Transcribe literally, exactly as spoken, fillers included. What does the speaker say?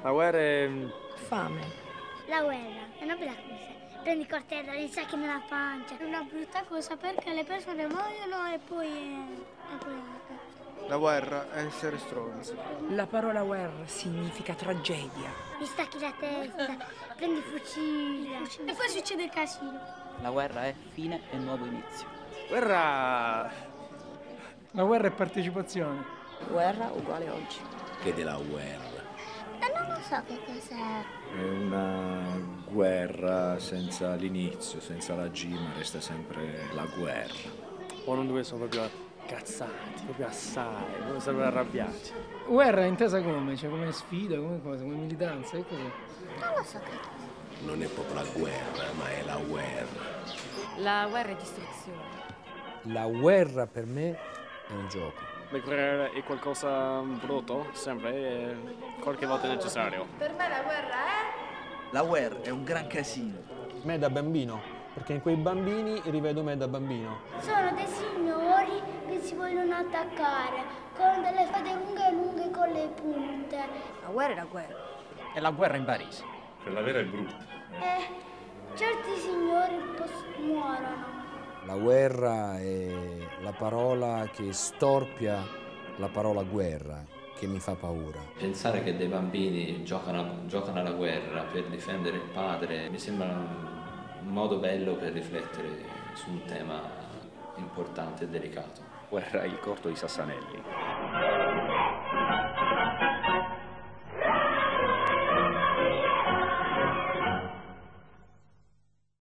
La guerra è... Fame. La guerra è una bella cosa. Prendi coltello, li sacchi nella pancia. È una brutta cosa perché le persone muoiono e poi... E poi... La guerra è essere stronzi. La parola guerra significa tragedia. Gli stacchi la testa, prendi il fucile. E poi succede il casino. La guerra è fine e nuovo inizio. Guerra... La guerra è partecipazione. Guerra uguale oggi. Che della guerra? Ma non lo so che cos'è. È una guerra senza l'inizio, senza la G, ma resta sempre la guerra. O non dove sono proprio cazzati, proprio assai, dove sono arrabbiati. Guerra è intesa come? Cioè come sfida, come cosa, come militanza, che cos'è? Non lo so che cos'è. Non è proprio la guerra, ma è la guerra. La guerra è distruzione. La guerra per me è un gioco. La guerra è qualcosa brutto, sempre, e qualche volta è necessario. Per me la guerra è... La guerra è un gran casino. Me da bambino, perché in quei bambini rivedo me da bambino. Sono dei signori che si vogliono attaccare con delle spade lunghe lunghe con le punte. La guerra è la guerra. È la guerra in Parigi. La vera è brutta. E certi signori pos- muorono. La guerra è la parola che storpia la parola guerra, che mi fa paura. Pensare che dei bambini giocano, giocano alla guerra per difendere il padre mi sembra un modo bello per riflettere su un tema importante e delicato. Guerra è il corto di Sassanelli.